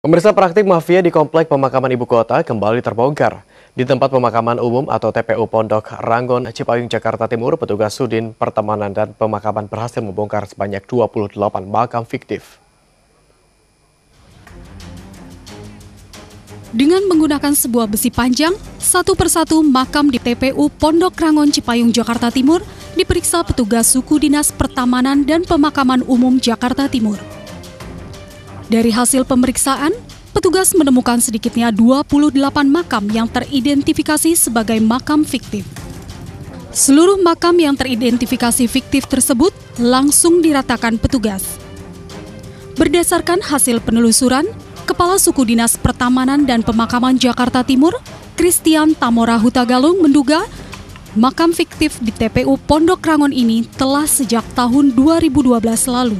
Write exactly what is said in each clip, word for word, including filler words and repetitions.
Pemirsa, praktik mafia di Komplek Pemakaman Ibu Kota kembali terbongkar. Di tempat pemakaman umum atau T P U Pondok Ranggon, Cipayung, Jakarta Timur, petugas Sudin Pertemanan dan Pemakaman berhasil membongkar sebanyak dua puluh delapan makam fiktif. Dengan menggunakan sebuah besi panjang, satu persatu makam di T P U Pondok Ranggon, Cipayung, Jakarta Timur diperiksa petugas Suku Dinas Pertamanan dan Pemakaman Umum Jakarta Timur. Dari hasil pemeriksaan, petugas menemukan sedikitnya dua puluh delapan makam yang teridentifikasi sebagai makam fiktif. Seluruh makam yang teridentifikasi fiktif tersebut langsung diratakan petugas. Berdasarkan hasil penelusuran, Kepala Suku Dinas Pertamanan dan Pemakaman Jakarta Timur, Christian Tamora Hutagalung, menduga makam fiktif di T P U Pondok Ranggon ini telah sejak tahun dua ribu dua belas lalu.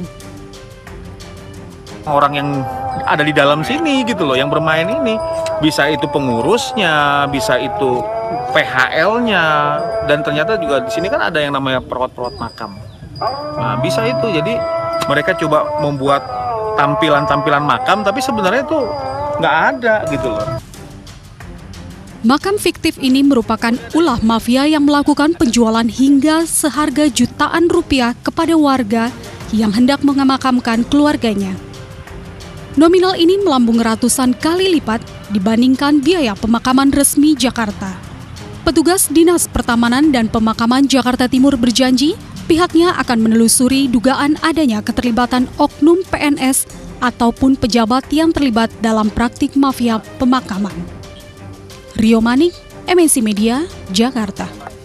Orang yang ada di dalam sini gitu loh, yang bermain ini, bisa itu pengurusnya, bisa itu P H L-nya, dan ternyata juga di sini kan ada yang namanya perawat-perawat makam. Nah, bisa itu, jadi mereka coba membuat tampilan-tampilan makam, tapi sebenarnya itu nggak ada gitu loh. Makam fiktif ini merupakan ulah mafia yang melakukan penjualan hingga seharga jutaan rupiah kepada warga yang hendak memakamkan keluarganya. Nominal ini melambung ratusan kali lipat dibandingkan biaya pemakaman resmi Jakarta. Petugas Dinas Pertamanan dan Pemakaman Jakarta Timur berjanji pihaknya akan menelusuri dugaan adanya keterlibatan oknum P N S ataupun pejabat yang terlibat dalam praktik mafia pemakaman. Rio Manik, M N C Media, Jakarta.